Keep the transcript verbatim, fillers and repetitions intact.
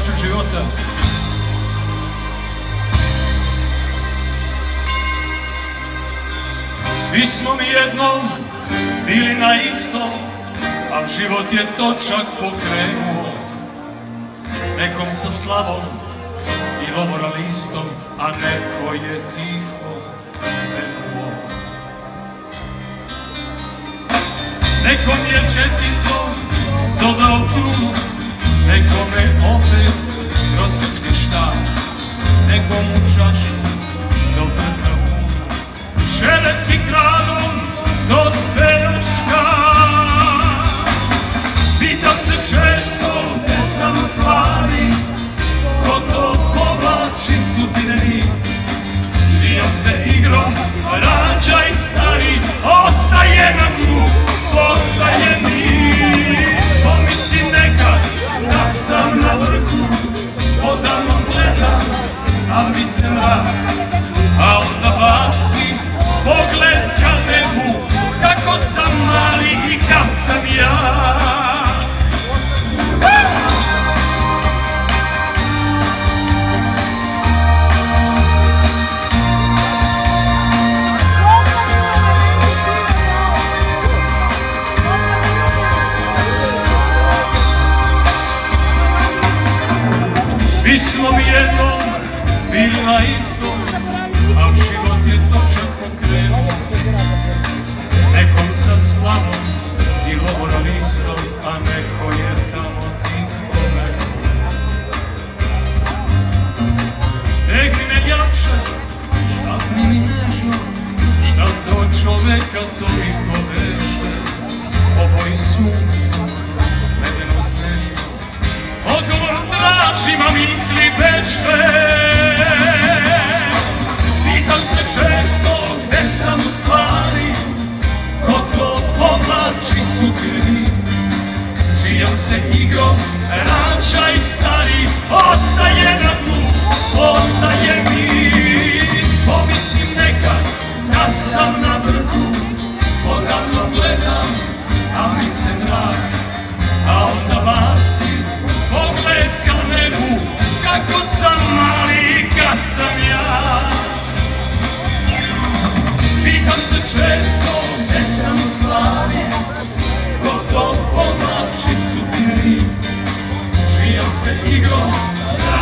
našeg života. Svi smo mi jednom bili na istom, a život je točak pokrenuo. Nekom sa slavom i lovoralistom, a neko je tiho venuo. Nekom je četicom dodao krunu, nekome opet prosječki štap, nekom u čašu dobrka punu, šelecki kradom do zberuška. Pitam se često gde sam u stvari, ko to povlači sudbine mi. Žijom se igrom rađa i stari, ostaje nam tu, ostaje mi. Pomislim nekad da sam na vrhu, odavno gledam, a mi se mrak, a onda baci pogled ka nebu, kako sam mali i kad sam ja. Svi smo mi jednom bili na istom, a život je točak pokrenuo. Nekom sa slavom i lovoralistom, a neko je tamo tiho venuo. Stegni me jače, šapni mi nežno, šta to čoveka toliko veže. Oboji sunca, ledeno snežno, odgovor tražim, a misli beže. Pitam se često gde sam u stvari, ko to povlači sudbini. Žijom se igrom rađa i stari, ostaje na dnu, ostaje mi. Pomislim nekad da sam na vrhu, odavno gledam, a mi se mrak, a onda baci pogled ka nebu, kako sam mali kad sam ja. Pitam se često gde sam u stvari, ko to povlači sudbini. Žijom se igrom